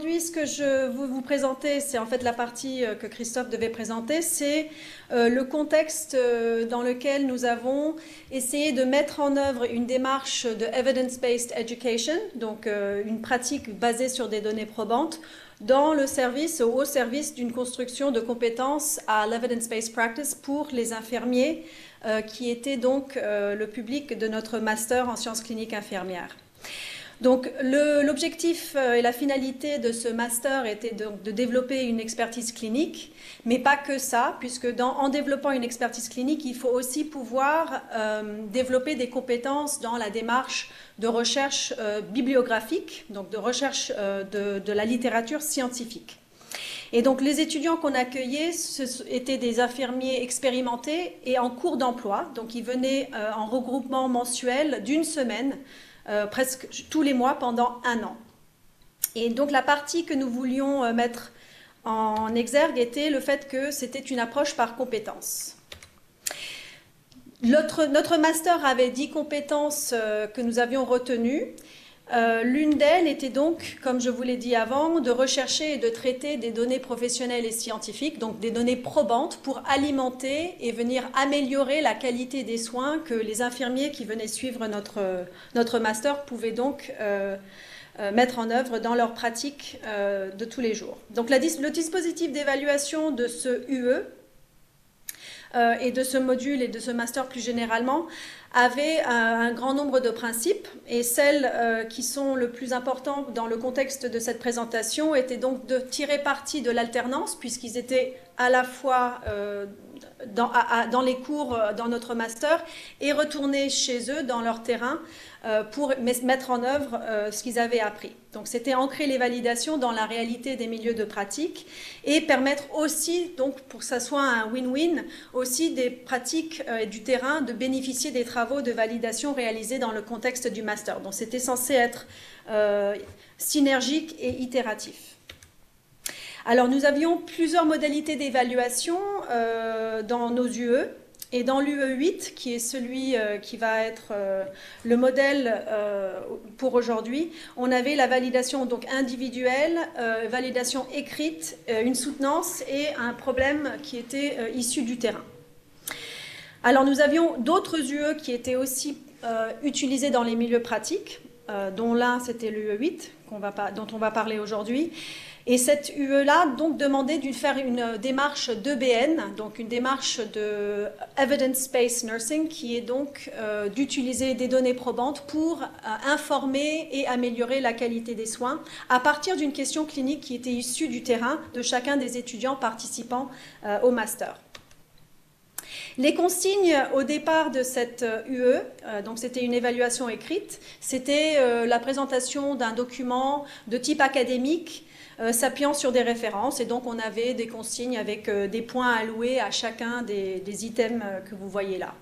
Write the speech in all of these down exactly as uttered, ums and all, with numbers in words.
aujourd'hui, ce que je veux vous présenter, c'est en fait la partie que Christophe devait présenter, c'est euh, le contexte dans lequel nous avons essayé de mettre en œuvre une démarche de evidence-based education, donc euh, une pratique basée sur des données probantes, dans le service, au service d'une construction de compétences à l'evidence-based practice pour les infirmiers euh, qui étaient donc euh, le public de notre master en sciences cliniques infirmières. Donc l'objectif et la finalité de ce master était de, de développer une expertise clinique, mais pas que ça, puisque dans, en développant une expertise clinique, il faut aussi pouvoir euh, développer des compétences dans la démarche de recherche euh, bibliographique, donc de recherche euh, de, de la littérature scientifique. Et donc les étudiants qu'on accueillait ce, étaient des infirmiers expérimentés et en cours d'emploi, donc ils venaient euh, en regroupement mensuel d'une semaine, Euh, presque tous les mois pendant un an. Et donc la partie que nous voulions euh, mettre en exergue était le fait que c'était une approche par compétences. Notre, notre master avait dix compétences euh, que nous avions retenues. Euh, L'une d'elles était donc, comme je vous l'ai dit avant, de rechercher et de traiter des données professionnelles et scientifiques, donc des données probantes pour alimenter et venir améliorer la qualité des soins que les infirmiers qui venaient suivre notre, notre master pouvaient donc euh, euh, mettre en œuvre dans leur pratique euh, de tous les jours. Donc la, le dispositif d'évaluation de ce U E euh, et de ce module et de ce master plus généralement avait un, un grand nombre de principes, et celles euh, qui sont le plus importantes dans le contexte de cette présentation étaient donc de tirer parti de l'alternance, puisqu'ils étaient à la fois euh, dans, à, à, dans les cours, dans notre master, et retourner chez eux, dans leur terrain, euh, pour mettre en œuvre euh, ce qu'ils avaient appris. Donc c'était ancrer les validations dans la réalité des milieux de pratique et permettre aussi, donc pour que ça soit un win-win, aussi des pratiques et euh, du terrain de bénéficier des travaux de validation réalisés dans le contexte du master. Donc c'était censé être euh, synergique et itératif. Alors nous avions plusieurs modalités d'évaluation euh, dans nos U E. Et dans l'U E huit, qui est celui euh, qui va être euh, le modèle euh, pour aujourd'hui, on avait la validation donc individuelle, euh, validation écrite, euh, une soutenance et un problème qui était euh, issu du terrain. Alors nous avions d'autres U E qui étaient aussi euh, utilisés dans les milieux pratiques, euh, dont l'un c'était l'U E huit, qu'on va pas, dont on va parler aujourd'hui. Et cette U E-là donc demandait de faire une démarche d'E B N, donc une démarche de Evidence-Based Nursing, qui est donc euh, d'utiliser des données probantes pour euh, informer et améliorer la qualité des soins à partir d'une question clinique qui était issue du terrain de chacun des étudiants participant euh, au master. Les consignes au départ de cette U E, euh, donc c'était une évaluation écrite, c'était euh, la présentation d'un document de type académique Euh, s'appuyant sur des références, et donc on avait des consignes avec euh, des points alloués à chacun des, des items euh, que vous voyez là.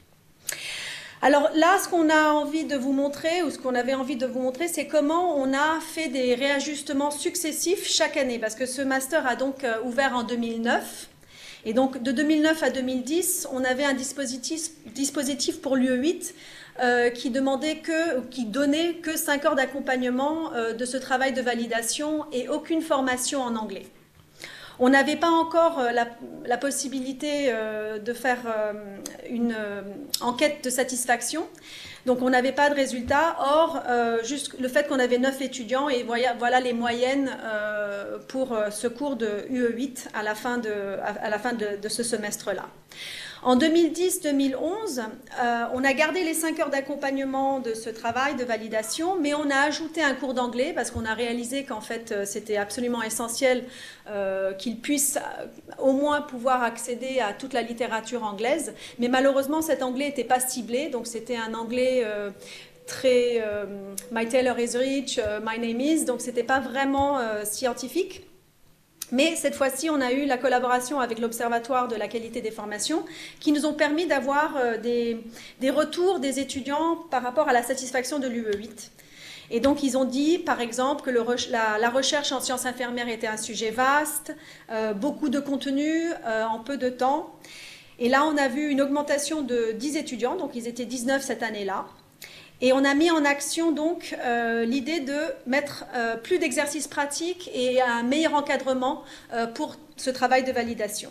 Alors là, ce qu'on a envie de vous montrer, ou ce qu'on avait envie de vous montrer, c'est comment on a fait des réajustements successifs chaque année, parce que ce master a donc euh, ouvert en deux mille neuf, et donc de deux mille neuf à deux mille dix, on avait un dispositif, dispositif pour l'U E huit Euh, qui demandait que, qui donnait que cinq heures d'accompagnement euh, de ce travail de validation et aucune formation en anglais. On n'avait pas encore euh, la, la possibilité euh, de faire euh, une euh, enquête de satisfaction, donc on n'avait pas de résultats. Or, euh, juste le fait qu'on avait neuf étudiants, et voilà, voilà les moyennes euh, pour euh, ce cours de U E huit à la fin de, à, à la fin de, de ce semestre-là. En deux mille dix deux mille onze, euh, on a gardé les cinq heures d'accompagnement de ce travail de validation, mais on a ajouté un cours d'anglais parce qu'on a réalisé qu'en fait c'était absolument essentiel euh, qu'ils puissent au moins pouvoir accéder à toute la littérature anglaise. Mais malheureusement cet anglais n'était pas ciblé, donc c'était un anglais euh, très euh, My Taylor is rich, uh, my name is, donc c'était pas vraiment euh, scientifique. Mais cette fois-ci, on a eu la collaboration avec l'Observatoire de la qualité des formations qui nous ont permis d'avoir des, des retours des étudiants par rapport à la satisfaction de l'U E huit. Et donc, ils ont dit, par exemple, que le, la, la recherche en sciences infirmières était un sujet vaste, euh, beaucoup de contenu euh, en peu de temps. Et là, on a vu une augmentation de dix étudiants, donc ils étaient dix-neuf cette année-là. Et on a mis en action donc euh, l'idée de mettre euh, plus d'exercices pratiques et un meilleur encadrement euh, pour ce travail de validation.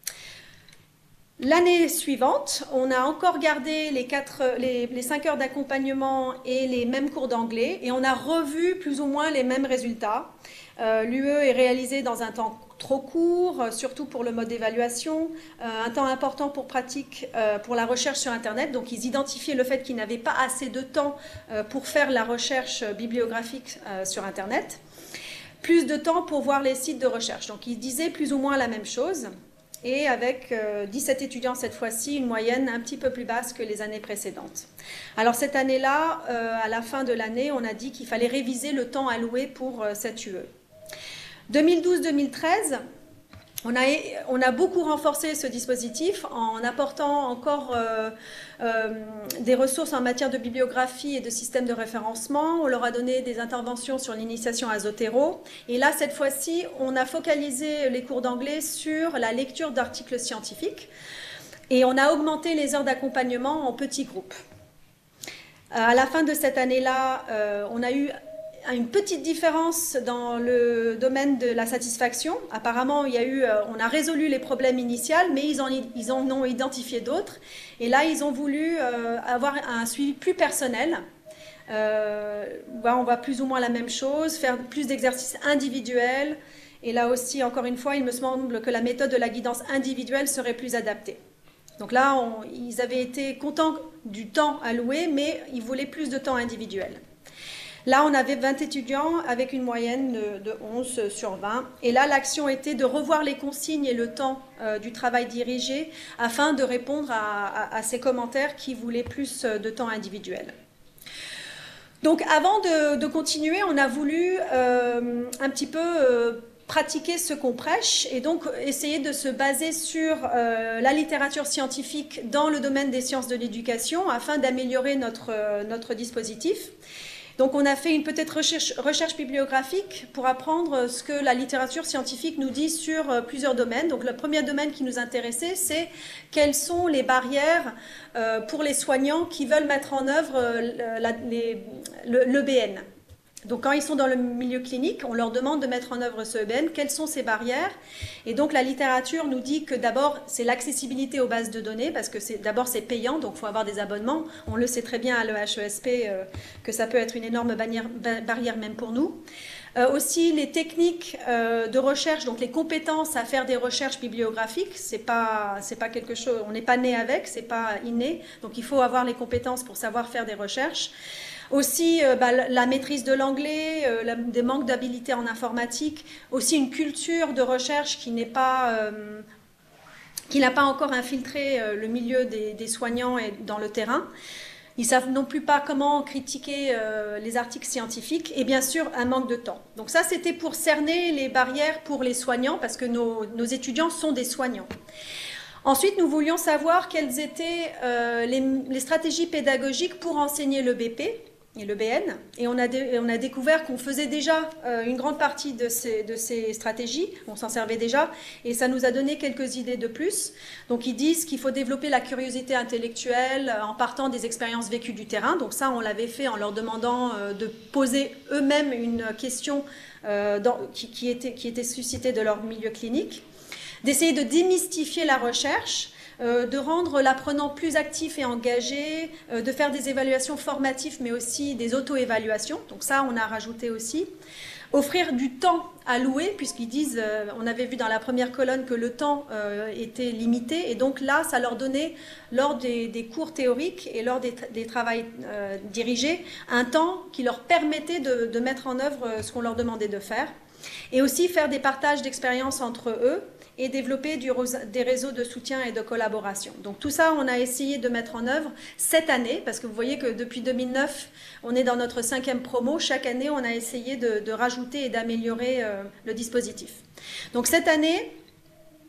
L'année suivante, on a encore gardé les, quatre, les, les cinq heures d'accompagnement et les mêmes cours d'anglais et on a revu plus ou moins les mêmes résultats. Euh, L'U E est réalisé dans un temps trop court, surtout pour le mode d'évaluation, euh, un temps important pour pratique, euh, pour la recherche sur Internet. Donc ils identifiaient le fait qu'ils n'avaient pas assez de temps euh, pour faire la recherche bibliographique euh, sur Internet. Plus de temps pour voir les sites de recherche. Donc ils disaient plus ou moins la même chose. Et avec euh, dix-sept étudiants cette fois-ci, une moyenne un petit peu plus basse que les années précédentes. Alors cette année-là, euh, à la fin de l'année, on a dit qu'il fallait réviser le temps alloué pour euh, cette U E. deux mille douze deux mille treize, on a, on a beaucoup renforcé ce dispositif en apportant encore euh, euh, des ressources en matière de bibliographie et de système de référencement. On leur a donné des interventions sur l'initiation à Zotero. Et là, cette fois-ci, on a focalisé les cours d'anglais sur la lecture d'articles scientifiques. Et on a augmenté les heures d'accompagnement en petits groupes. À la fin de cette année-là, euh, on a eu une petite différence dans le domaine de la satisfaction. Apparemment, il y a eu, on a résolu les problèmes initiaux, mais ils en, ils en ont identifié d'autres. Et là, ils ont voulu euh, avoir un suivi plus personnel. Euh, on voit plus ou moins la même chose, faire plus d'exercices individuels. Et là aussi, encore une fois, il me semble que la méthode de la guidance individuelle serait plus adaptée. Donc là, on, ils avaient été contents du temps alloué, mais ils voulaient plus de temps individuel. Là, on avait vingt étudiants avec une moyenne de, de onze sur vingt. Et là, l'action était de revoir les consignes et le temps euh, du travail dirigé afin de répondre à, à, à ces commentaires qui voulaient plus de temps individuel. Donc, avant de, de continuer, on a voulu euh, un petit peu euh, pratiquer ce qu'on prêche et donc essayer de se baser sur euh, la littérature scientifique dans le domaine des sciences de l'éducation afin d'améliorer notre, euh, notre dispositif. Donc on a fait une peut-être recherche, recherche bibliographique pour apprendre ce que la littérature scientifique nous dit sur euh, plusieurs domaines. Donc le premier domaine qui nous intéressait, c'est quelles sont les barrières euh, pour les soignants qui veulent mettre en œuvre euh, la, les, le, l'E B N. Donc quand ils sont dans le milieu clinique, on leur demande de mettre en œuvre ce E B N. Quelles sont ces barrières? Et donc la littérature nous dit que d'abord c'est l'accessibilité aux bases de données parce que d'abord c'est payant, donc il faut avoir des abonnements. On le sait très bien à l'E H E S P euh, que ça peut être une énorme barrière, barrière même pour nous. Euh, aussi les techniques euh, de recherche, donc les compétences à faire des recherches bibliographiques, c'est pas, c'est pas quelque chose, on n'est pas né avec, c'est pas inné, donc il faut avoir les compétences pour savoir faire des recherches. Aussi euh, bah, la maîtrise de l'anglais, euh, des manques d'habilité en informatique, aussi une culture de recherche qui n'est pas, euh, qui n'a pas encore infiltré euh, le milieu des, des soignants et dans le terrain. Ils ne savent non plus pas comment critiquer euh, les articles scientifiques et bien sûr un manque de temps. Donc ça c'était pour cerner les barrières pour les soignants parce que nos, nos étudiants sont des soignants. Ensuite, nous voulions savoir quelles étaient euh, les, les stratégies pédagogiques pour enseigner le B P et le B N. Et on a, dé, on a découvert qu'on faisait déjà euh, une grande partie de ces, de ces stratégies, on s'en servait déjà, et ça nous a donné quelques idées de plus. Donc ils disent qu'il faut développer la curiosité intellectuelle en partant des expériences vécues du terrain. Donc ça, on l'avait fait en leur demandant euh, de poser eux-mêmes une question euh, dans, qui, qui, était, qui était suscitée de leur milieu clinique. D'essayer de démystifier la recherche, euh, de rendre l'apprenant plus actif et engagé, euh, de faire des évaluations formatives, mais aussi des auto-évaluations. Donc ça, on a rajouté aussi. Offrir du temps à louer, puisqu'ils disent, euh, on avait vu dans la première colonne que le temps euh, était limité, et donc là, ça leur donnait, lors des, des cours théoriques et lors des, des travaux euh, dirigés, un temps qui leur permettait de, de mettre en œuvre ce qu'on leur demandait de faire. Et aussi faire des partages d'expériences entre eux et développer du, des réseaux de soutien et de collaboration. Donc tout ça, on a essayé de mettre en œuvre cette année, parce que vous voyez que depuis deux mille neuf, on est dans notre cinquième promo. Chaque année, on a essayé de, de rajouter et d'améliorer euh, le dispositif. Donc cette année,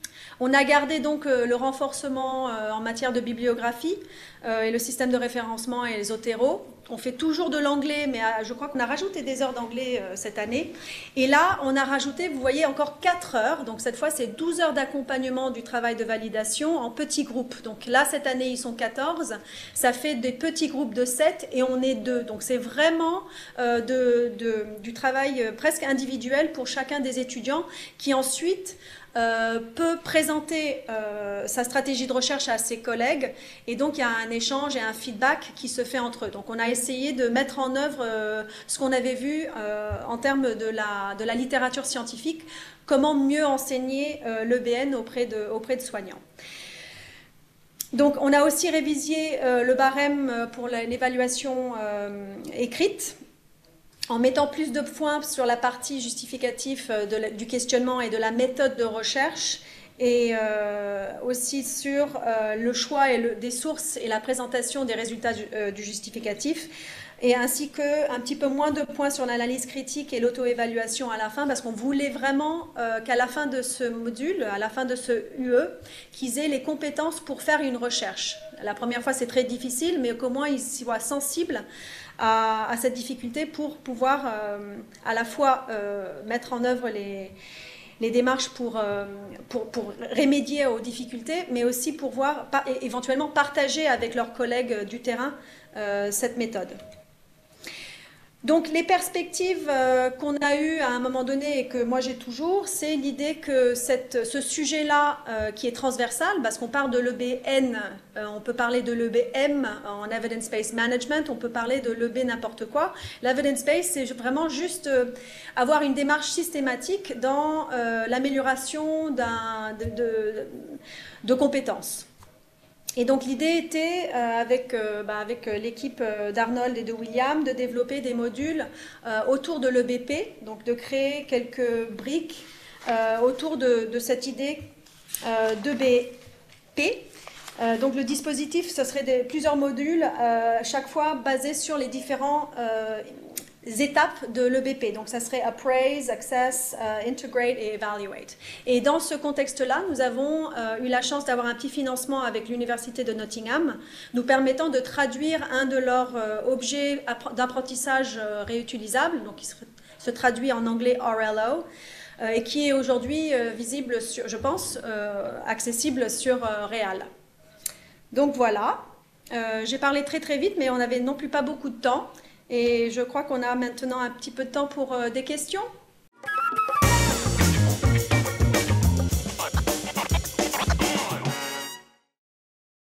On a gardé donc euh, le renforcement euh, en matière de bibliographie euh, et le système de référencement et les Zotero. On fait toujours de l'anglais, mais euh, je crois qu'on a rajouté des heures d'anglais euh, cette année. Et là, on a rajouté, vous voyez, encore quatre heures. Donc cette fois, c'est douze heures d'accompagnement du travail de validation en petits groupes. Donc là, cette année, ils sont quatorze. Ça fait des petits groupes de sept et on est deux. Donc c'est vraiment euh, de, de, du travail euh, presque individuel pour chacun des étudiants qui ensuite Euh, peut présenter euh, sa stratégie de recherche à ses collègues et donc il y a un échange et un feedback qui se fait entre eux. Donc on a essayé de mettre en œuvre euh, ce qu'on avait vu euh, en termes de la, de la littérature scientifique, comment mieux enseigner euh, l'E B N auprès de, auprès de soignants. Donc on a aussi révisé euh, le barème pour l'évaluation euh, écrite, en mettant plus de points sur la partie justificative de la, du questionnement et de la méthode de recherche, et euh, aussi sur euh, le choix et le, des sources et la présentation des résultats du, euh, du justificatif, et ainsi qu'un petit peu moins de points sur l'analyse critique et l'auto-évaluation à la fin, parce qu'on voulait vraiment euh, qu'à la fin de ce module, à la fin de ce U E, qu'ils aient les compétences pour faire une recherche. La première fois, c'est très difficile, mais qu'au moins ils soient sensibles à, à cette difficulté pour pouvoir euh, à la fois euh, mettre en œuvre les, les démarches pour, euh, pour, pour remédier aux difficultés, mais aussi pour voir, par, éventuellement partager avec leurs collègues du terrain euh, cette méthode. Donc les perspectives euh, qu'on a eues à un moment donné et que moi j'ai toujours, c'est l'idée que cette, ce sujet-là euh, qui est transversal, parce qu'on parle de l'E B N, euh, on peut parler de l'E B M en Evidence-Based Management, on peut parler de l'E B n'importe quoi. L'Evidence-Based, c'est vraiment juste euh, avoir une démarche systématique dans euh, l'amélioration d'un, de, de, de compétences. Et donc l'idée était, euh, avec, euh, bah, avec l'équipe d'Arnold et de William, de développer des modules euh, autour de l'E B P, donc de créer quelques briques euh, autour de, de cette idée euh, d'E B P. Euh, donc le dispositif, ce serait des, plusieurs modules, euh, chaque fois basés sur les différents euh, étapes de l'E B P. Donc ça serait Appraise, Access, uh, Integrate et Evaluate. Et dans ce contexte-là, nous avons euh, eu la chance d'avoir un petit financement avec l'Université de Nottingham, nous permettant de traduire un de leurs euh, objets d'apprentissage euh, réutilisable, donc qui se, se traduit en anglais R L O, euh, et qui est aujourd'hui euh, visible, sur, je pense, euh, accessible sur euh, Real. Donc voilà, euh, j'ai parlé très très vite, mais on n'avait non plus pas beaucoup de temps. Et je crois qu'on a maintenant un petit peu de temps pour euh, des questions.